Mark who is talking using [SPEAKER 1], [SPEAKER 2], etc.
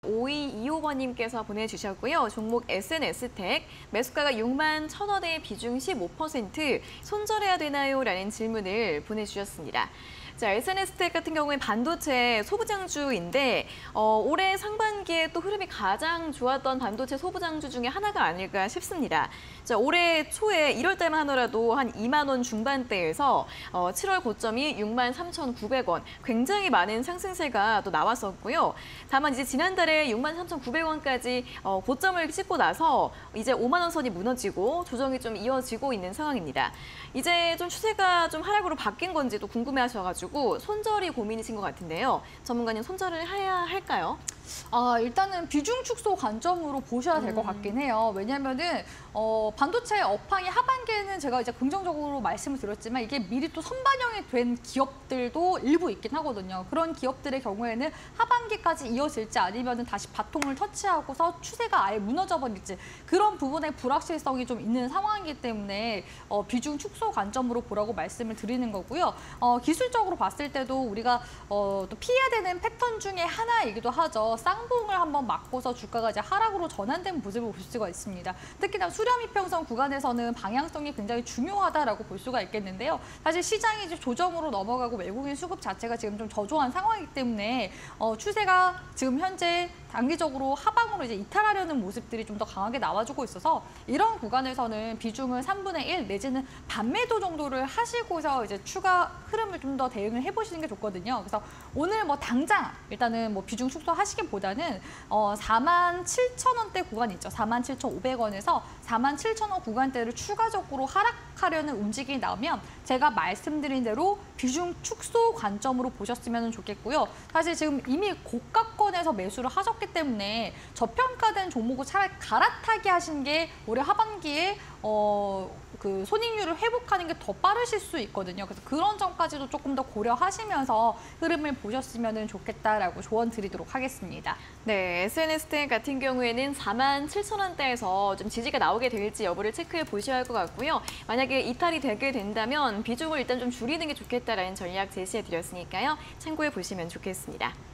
[SPEAKER 1] 5225번님께서 보내주셨고요. 종목 SNS텍, 매수가가 6만 1,000원에 비중 15%, 손절해야 되나요? 라는 질문을 보내주셨습니다. 자, SNS텍 같은 경우에 반도체 소부장주인데 올해 상반기에 또 흐름이 가장 좋았던 반도체 소부장주 중에 하나가 아닐까 싶습니다. 자, 올해 초에 1월 달만 하더라도 한 2만 원 중반대에서 7월 고점이 6만 3,900원, 굉장히 많은 상승세가 또 나왔었고요. 다만 이제 지난달에 6만 3,900원까지 고점을 찍고 나서 이제 5만 원 선이 무너지고 조정이 좀 이어지고 있는 상황입니다. 이제 좀 추세가 좀 하락으로 바뀐 건지도 궁금해하셔가지고 손절이 고민이신 것 같은데요. 전문가님, 손절을 해야 할까요?
[SPEAKER 2] 일단은 비중 축소 관점으로 보셔야 될 것 같긴 해요. 왜냐하면은 반도체 업황이 하반기에는 제가 이제 긍정적으로 말씀을 드렸지만 이게 미리 또 선반영이 된 기업들도 일부 있긴 하거든요. 그런 기업들의 경우에는 하반기까지 이어질지 아니면은 다시 바통을 터치하고서 추세가 아예 무너져 버릴지 그런 부분의 불확실성이 좀 있는 상황이기 때문에 비중 축소 관점으로 보라고 말씀을 드리는 거고요. 기술적으로 봤을 때도 우리가 또 피해야 되는 패턴 중에 하나이기도 하죠. 쌍봉을 한번 맞고서 주가가 이제 하락으로 전환된 모습을 볼 수가 있습니다. 특히나 수렴 이평선 구간에서는 방향성이 굉장히 중요하다라고 볼 수가 있겠는데요. 사실 시장이 이제 조정으로 넘어가고 외국인 수급 자체가 지금 좀 저조한 상황이기 때문에 추세가 지금 현재 단기적으로 하방으로 이제 이탈하려는 모습들이 좀 더 강하게 나와주고 있어서 이런 구간에서는 비중을 3분의 1 내지는 반매도 정도를 하시고서 이제 추가 흐름을 좀 더 대응을 해보시는 게 좋거든요. 그래서 오늘 뭐 당장 일단은 뭐 비중 축소하시기보다는 47,000원대 구간이 있죠. 47,500원에서 47,000원 구간대를 추가적으로 하락하려는 움직임이 나오면 제가 말씀드린 대로 비중 축소 관점으로 보셨으면 좋겠고요. 사실 지금 이미 고가권에서 매수를 하셨기 때문에 저평가된 종목을 차라리 갈아타기 하신 게 올해 하반기에 그 손익률을 회복하는 게 더 빠르실 수 있거든요. 그래서 그런 점까지도 조금 더 고려하시면서 흐름을 보셨으면 좋겠다라고 조언 드리도록 하겠습니다.
[SPEAKER 1] 네, SNS텍 같은 경우에는 47,000원대에서 좀 지지가 나오게 될지 여부를 체크해 보셔야 할 것 같고요. 만약에 이탈이 되게 된다면 비중을 일단 좀 줄이는 게 좋겠다라는 전략 제시해 드렸으니까요. 참고해 보시면 좋겠습니다.